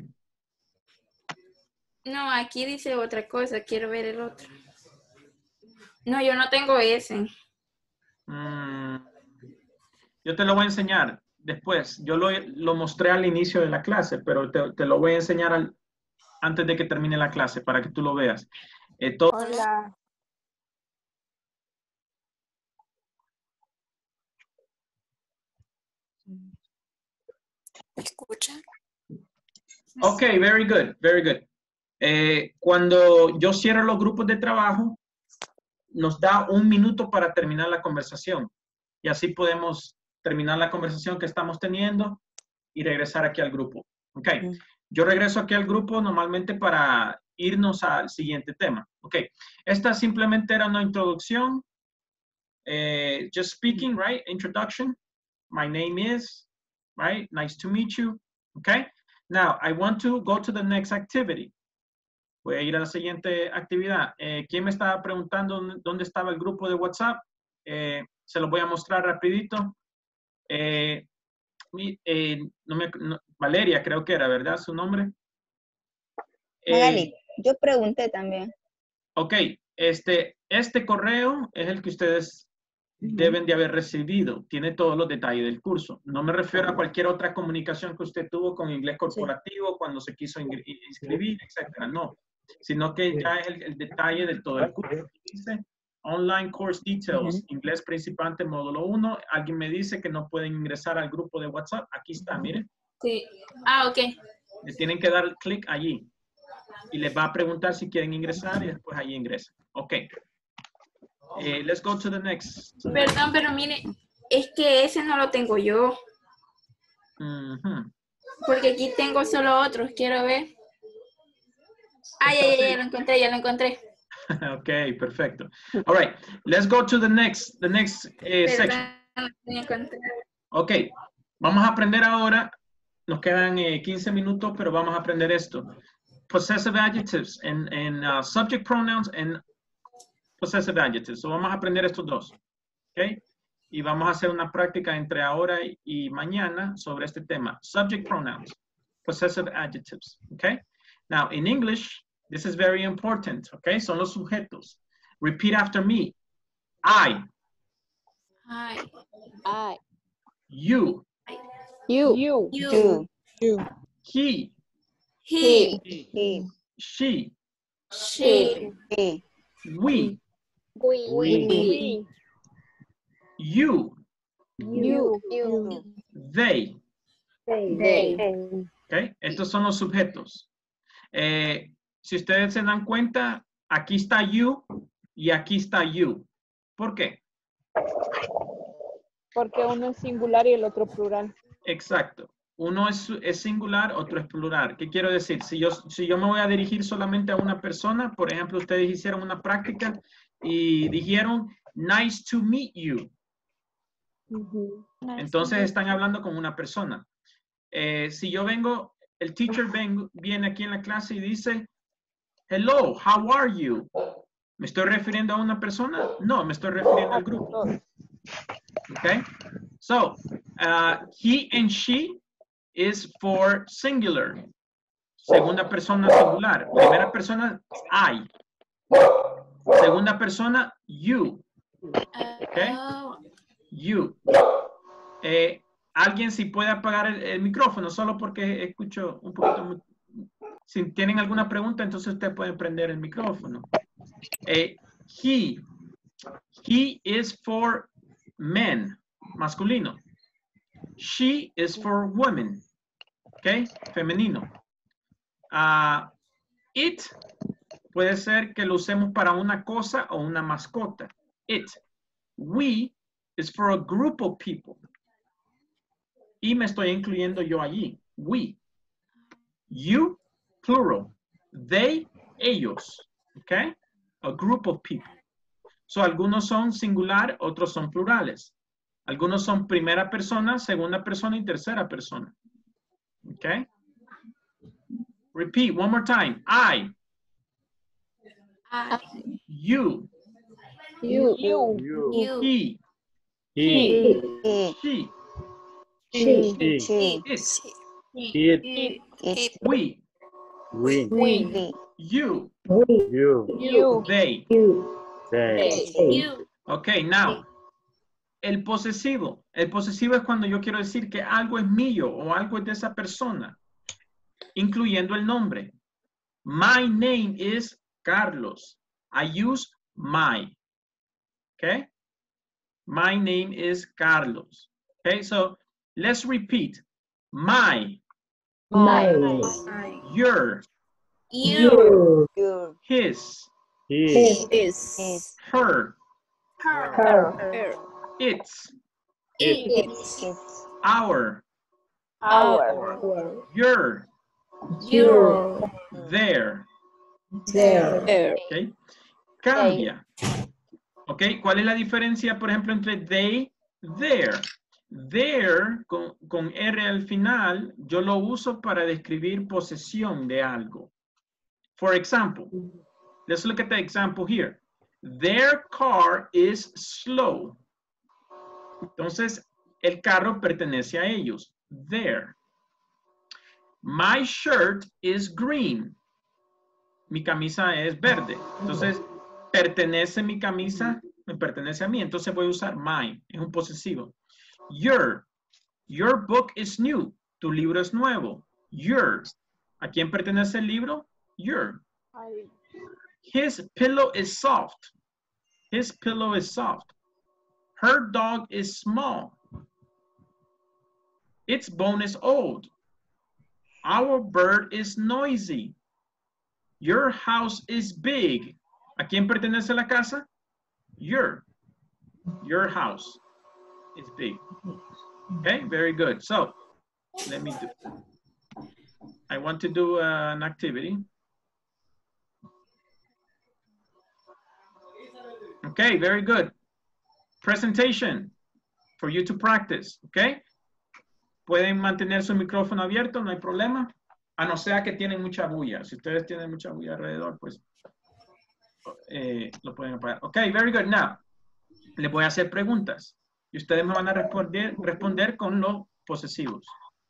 No, aquí dice otra cosa. Quiero ver el otro. No, yo no tengo ese. Yo te lo voy a enseñar después. Yo lo mostré al inicio de la clase, pero te lo voy a enseñar antes de que termine la clase para que tú lo veas. Hola. ¿Me escucha? Ok, very good. Cuando yo cierro los grupos de trabajo, nos da 1 minuto para terminar la conversación. Y así podemos terminar la conversación que estamos teniendo y regresar aquí al grupo. Ok. Yo regreso aquí al grupo normalmente para irnos al siguiente tema. Ok. Esta simplemente era una introducción. Just speaking, right? Introduction. My name is, right? Nice to meet you. Okay. Now, I want to go to the next activity. Voy a ir a la siguiente actividad. ¿Quién me estaba preguntando dónde estaba el grupo de WhatsApp? Se lo voy a mostrar rapidito. Valeria, creo que era, ¿verdad? Su nombre. Magali, yo pregunté también. Ok, este correo es el que ustedes deben de haber recibido. Tiene todos los detalles del curso. No me refiero a cualquier otra comunicación que usted tuvo con inglés corporativo, cuando se quiso inscribir, etcétera. No, sino que ya es el detalle de todo el curso. Dice Online Course Details, inglés principiante, módulo 1. Alguien me dice que no pueden ingresar al grupo de WhatsApp. Aquí está, miren. Sí. Ah, ok. Le tienen que dar clic allí. Y les va a preguntar si quieren ingresar y después allí ingresan. Okay. Let's go to the next. Perdón, pero mire, es que ese no lo tengo yo. Porque aquí tengo solo otros, quiero ver. Ya lo encontré. Okay, perfecto. All right, let's go to the next section. Okay, vamos a aprender ahora, nos quedan 15 minutos, pero vamos a aprender esto. Possessive adjectives and subject pronouns and possessive adjectives. So vamos a aprender estos dos. Okay, y vamos a hacer una práctica entre ahora y mañana sobre este tema. Subject pronouns, possessive adjectives. Okay, now in English, this is very important. Okay, son los sujetos. Repeat after me. I. You. He. She. We. You. They. Okay, estos son los sujetos. Si ustedes se dan cuenta, aquí está you y aquí está you. ¿Por qué? Porque uno es singular y el otro plural. Exacto. Uno es singular, otro es plural. ¿Qué quiero decir? Si yo me voy a dirigir solamente a una persona, por ejemplo, ustedes hicieron una práctica y dijeron, nice to meet you. Entonces están hablando con una persona. Si yo vengo, el teacher viene aquí en la clase y dice, hello, how are you? ¿Me estoy refiriendo a una persona? No, me estoy refiriendo al grupo. Okay? So, he and she is for singular. Segunda persona singular. Primera persona, I. Segunda persona, you. Okay? You. Alguien si puede apagar el micrófono, solo porque escucho un poquito. Si tienen alguna pregunta, entonces ustedes pueden prender el micrófono. He is for men, masculino. She is for women, okay, femenino. It puede ser que lo usemos para una cosa o una mascota. It. We is for a group of people. Y me estoy incluyendo yo allí. We. You, plural. They, ellos. Okay? A group of people. So, algunos son singular, otros son plurales. Algunos son primera persona, segunda persona y tercera persona. Okay? Repeat one more time. I. You. He. She. It. We. You. They. Okay, now. El posesivo. El posesivo es cuando yo quiero decir que algo es mío o algo es de esa persona, incluyendo el nombre. My name is Carlos. I use my. Okay? My name is Carlos. Okay, so let's repeat. My. Your. His. Her. It's. Our. Your. Their. Okay. Cambia. Ok, ¿cuál es la diferencia, por ejemplo, entre they, their? Their, con R al final, yo lo uso para describir posesión de algo. For example, let's look at the example here. Their car is slow. Entonces, el carro pertenece a ellos. Their. My shirt is green. Mi camisa es verde. Entonces, pertenece mi camisa, me pertenece a mí. Entonces voy a usar my. Es un posesivo. Your book is new. Tu libro es nuevo. Your. ¿A quién pertenece el libro? Your. His pillow is soft. His pillow is soft. Her dog is small. Its bone is old. Our bird is noisy. Your house is big. ¿A quién pertenece la casa? Your house is big. Okay, very good. So, let me do, I want to do an activity. Okay, very good. Presentation for you to practice, okay? Pueden mantener su micrófono abierto, no hay problema. A no ser que tienen mucha bulla. Si ustedes tienen mucha bulla alrededor, pues lo pueden apagar. Okay, very good. Now, les voy a hacer preguntas y ustedes me van a responder con los posesivos.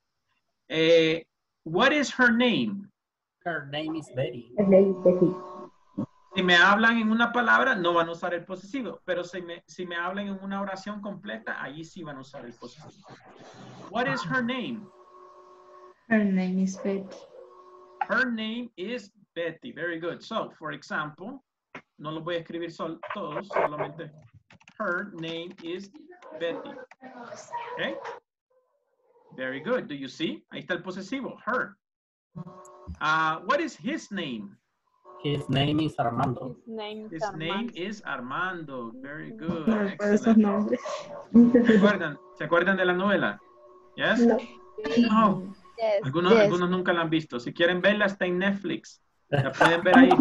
What is her name? Her name is Betty. Her name is Betty. Si me hablan en una palabra, no van a usar el posesivo, pero si me hablan en una oración completa, ahí sí van a usar el posesivo. What is her name? Her name is Betty. Her name is Betty. Very good. So, for example, no lo voy a escribir todos, solamente her name is Betty. Okay? Very good. Do you see? Ahí está el posesivo, her. What is his name? His name is Armando. His name is Armando. Very good. Esos nombres. ¿Se acuerdan de la novela? Yes? No. Oh. Yes, Algunos nunca la han visto. Si quieren verla, está en Netflix. La pueden ver ahí.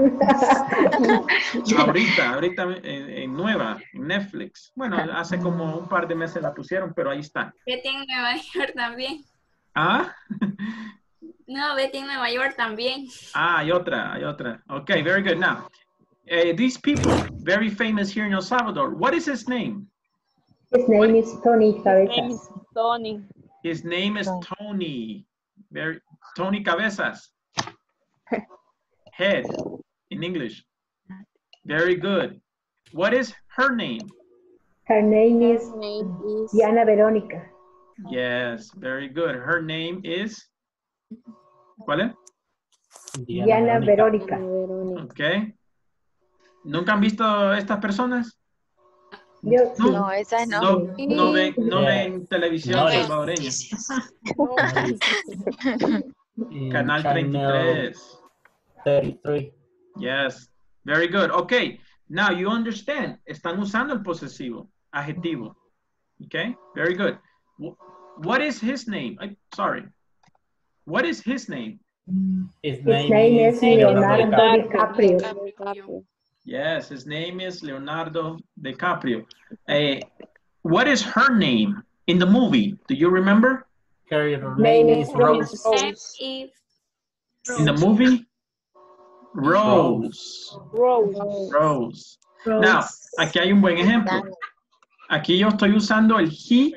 ahorita en nueva, en Netflix. Bueno, hace como un par de meses la pusieron, pero ahí está. Betty en Nueva York también. ¿Ah? No, Betty en Nueva York también. Hay otra. Okay, very good. Now, these people, very famous here in El Salvador. What is his name? His name is Tony Cabezas. Tony. His name is Tony. Tony Cabezas. Head in English. Very good. What is her name? Her name is Diana Verónica. Yes, very good. Her name is? ¿Cuál es? Diana Verónica. Okay. ¿Nunca han visto estas personas? Yo, No, esa no. No ven televisión salvadoreña. Canal 33. 33. Yes, very good. Okay, now you understand. Están usando el posesivo, adjetivo. Okay, very good. What is his name? Sorry. What is his name? His name is Leonardo DiCaprio. Yes, his name is Leonardo DiCaprio. What is her name in the movie? Do you remember? Her name is Rose. In the movie? Rose. Now, aquí hay un buen ejemplo. Aquí yo estoy usando el his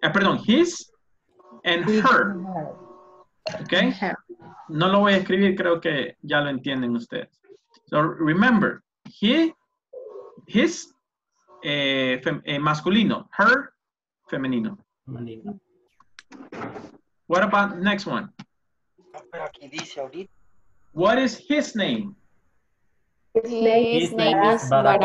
and her. Okay? No lo voy a escribir, creo que ya lo entienden ustedes. So remember, his masculino, her femenino. What about next one? What is his name? His name is Barack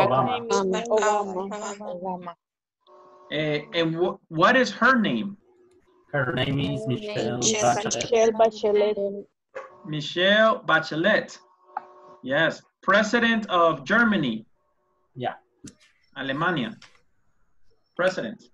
Obama. And what is her name? Her name is Michelle Bachelet. Michelle Bachelet. Yes, President of Germany. Yeah. Alemania. President.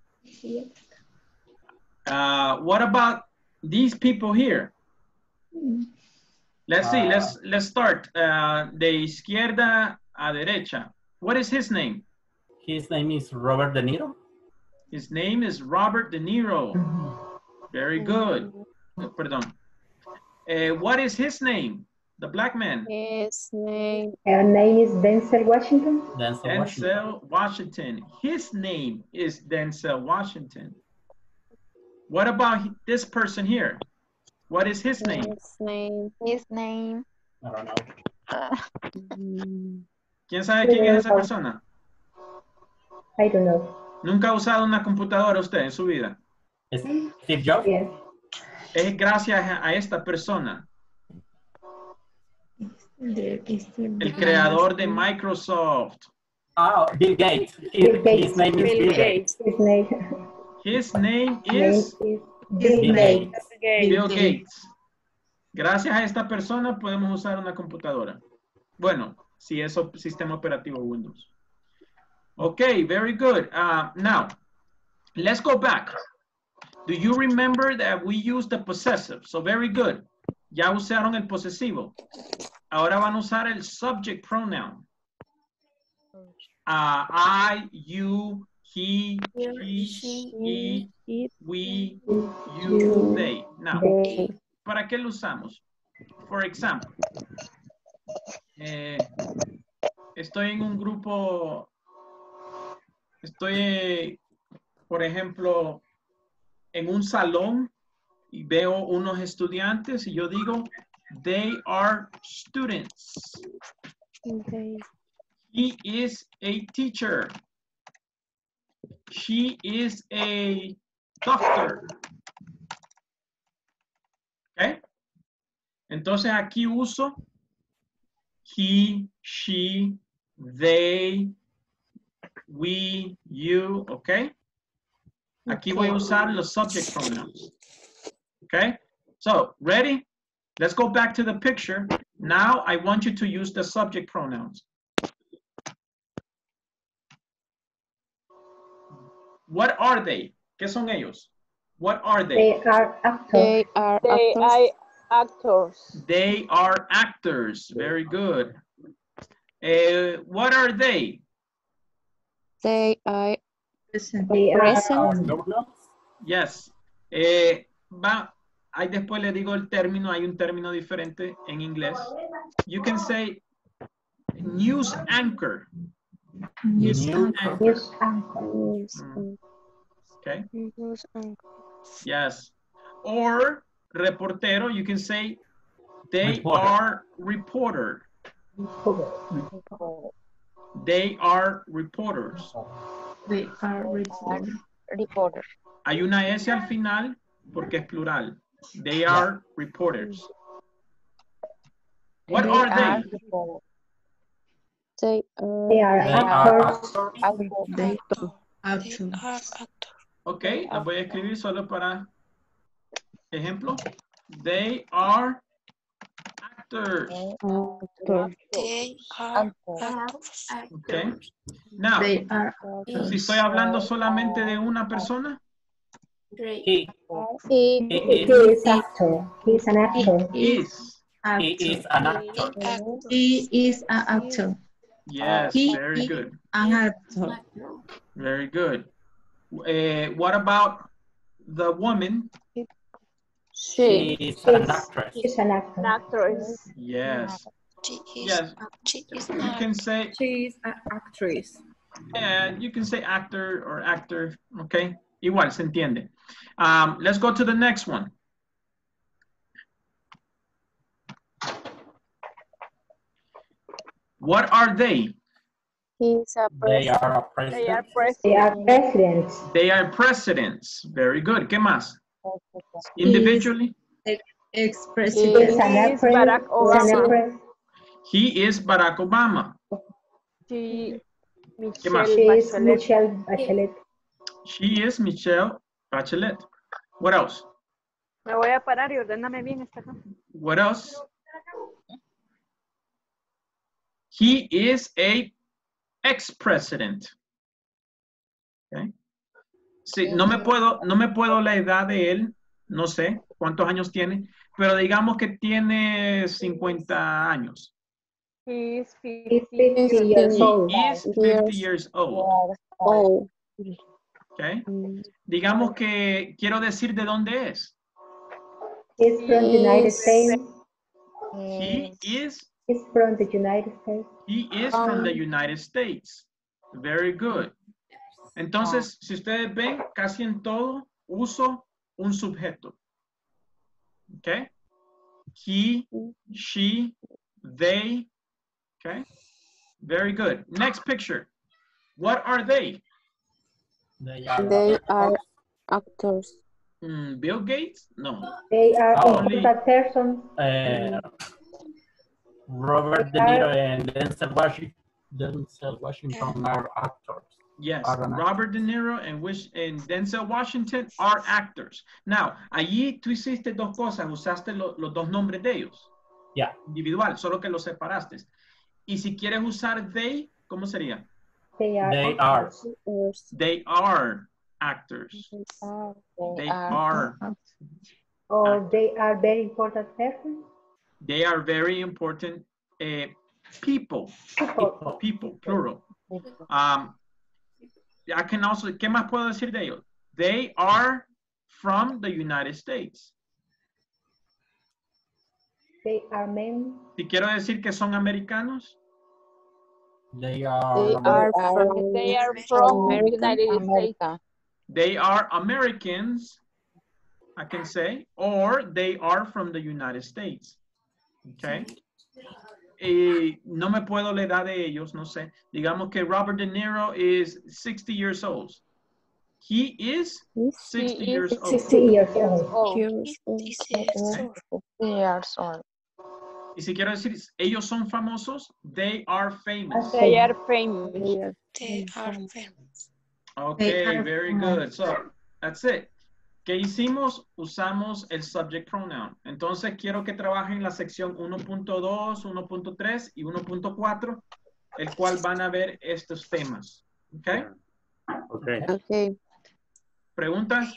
What about these people here? Let's see, let's start. De izquierda a derecha. What is his name? His name is Robert De Niro. His name is Robert De Niro. Very good. Perdón. What is his name? The black man. His name. Her name is Denzel Washington. Denzel Washington. His name is Denzel Washington. What about this person here? What is his name? His name. I don't know. ¿Quién sabe quién es esa persona? I don't know. ¿Nunca ha usado una computadora usted en su vida? Steve Jobs. Yes. Es gracias a esta persona. El creador de Microsoft. Bill Gates. His name is Bill Gates. His name is Bill Gates. Bill Gates. Gracias a esta persona podemos usar una computadora. Bueno, si es sistema operativo Windows. Okay, very good. Now, let's go back. Do you remember that we used the possessive? So very good. Ya usaron el posesivo. Ahora van a usar el subject pronoun. I, you, he, she, we, you, they. Now, ¿para qué lo usamos? For example, estoy en un grupo, por ejemplo, en un salón y veo unos estudiantes y yo digo, they are students. He is a teacher. She is a doctor. ¿Ok? Entonces aquí uso he, she, they, we, you, ¿ok? Aquí voy a usar los subject pronouns. Okay? So, ready? Let's go back to the picture. Now I want you to use the subject pronouns. What are they? ¿Qué son ellos? What are they? They are actors. They are actors. Very good. What are they? They are present. Yes. Ahí después le digo el término, hay un término diferente en inglés. You can say news anchor. News anchor. Okay. Yes. Or reportero, you can say they are reporter. They are reporters. They are reporters. Hay una S al final porque es plural. They are reporters. What are they? They are actors. They are actors. Ok, la voy a escribir solo para ejemplo. They are actors. They are Okay. Now, si estoy hablando solamente de una persona. Great. He is actor. He is an actor. He is an actor. He is an actor. Yes, very good. An actor. Very good. What about the woman? She is an actress. She's an actress. Yes. Yes. You can say she's an actress. And you can say actor or actor. Okay. Igual se entiende. Let's go to the next one. What are they? They are presidents. They are presidents. Very good. ¿Qué más? Individually? Ex-president. He is Barack Obama. She ¿Qué más? is Michelle Bachelet. She is Michelle Bachelet. What else? Me voy a parar y ordéname bien esta cosa. What else? He is a ex-president. Okay. Sí, no me puedo la edad de él, no sé cuántos años tiene, pero digamos que tiene 50 años. He is 50 years old. He is 50 years old. Okay. Digamos que quiero decir de dónde es. He's from the United States. He is He's from the United States. He is from the United States. Very good. Entonces, si ustedes ven, casi en todo uso un sujeto. Okay. He, she, they. Okay. Very good. Next picture. What are they? They are actors. Bill Gates? No. They are Only that person. Robert De Niro and Denzel Washington are actors. Yes, Robert De Niro and Denzel Washington are actors. Now, allí tú hiciste dos cosas, usaste los dos nombres de ellos. Yeah. Individual, solo que los separaste. Y si quieres usar they, ¿cómo sería? They are. They are actors. They are. Or they are very important persons. They are very important people. People, plural. I can also, ¿qué más puedo decir de ellos? They are from the United States. They are men. Si quiero decir que son americanos. They are from the United States. They are Americans, I can say, or they are from the United States. Okay. Y no me puedo la edad de ellos, no sé. Digamos que Robert De Niro is 60 years old. He is 60 years old. 60 years old. Y si quiero decir, ellos son famosos, they are famous. They are famous. They are famous. Okay, very good. So, that's it. ¿Qué hicimos? Usamos el subject pronoun. Entonces, quiero que trabajen la sección 1.2, 1.3 y 1.4, el cual van a ver estos temas. ¿Ok? Okay. ¿Preguntas?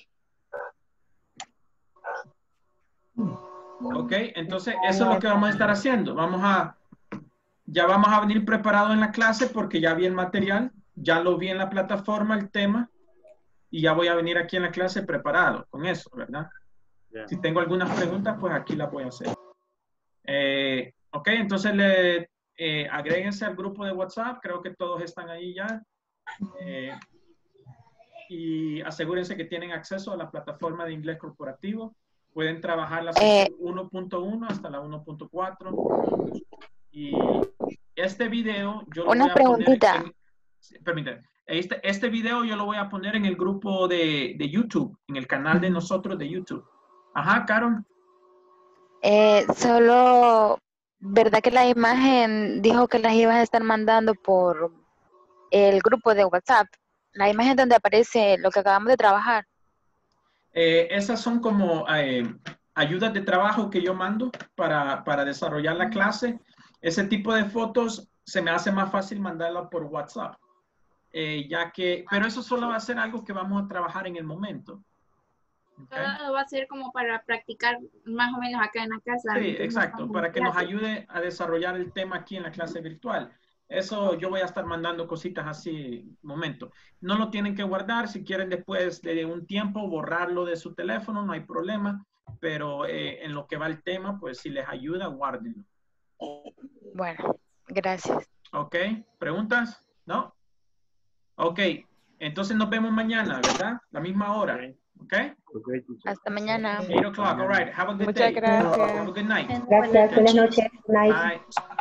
Ok, entonces eso es lo que vamos a estar haciendo. Ya vamos a venir preparados en la clase porque ya vi el material, ya lo vi en la plataforma, el tema, y ya voy a venir aquí en la clase preparado con eso, ¿verdad? Yeah. Si tengo algunas preguntas, pues aquí las voy a hacer. Ok, entonces agréguense al grupo de WhatsApp, creo que todos están ahí ya. Y asegúrense que tienen acceso a la plataforma de inglés corporativo. Pueden trabajar la sección 1.1 hasta la 1.4. Y este video yo lo voy a poner permítame. Este video yo lo voy a poner en el grupo de YouTube, en el canal de nosotros de YouTube. Ajá, Carol. Solo, ¿verdad que la imagen dijo que las ibas a estar mandando por el grupo de WhatsApp? La imagen donde aparece lo que acabamos de trabajar. Esas son como ayudas de trabajo que yo mando para desarrollar la clase. Ese tipo de fotos se me hace más fácil mandarla por WhatsApp. Pero eso solo va a ser algo que vamos a trabajar en el momento. Okay. Todo va a ser como para practicar más o menos acá en la casa. Sí, exacto, para que nos ayude a desarrollar el tema aquí en la clase virtual. Eso yo voy a estar mandando cositas así, momento. No lo tienen que guardar, si quieren después de un tiempo borrarlo de su teléfono, no hay problema, pero en lo que va el tema, pues si les ayuda, guárdenlo. Bueno, gracias. Ok, ¿preguntas? ¿No? Ok, entonces nos vemos mañana, ¿verdad? La misma hora, ¿ok? Hasta mañana. 8 o'clock, all right. Have a good Muchas day. gracias. Have a good night. Gracias, buenas noches. Night. Bye.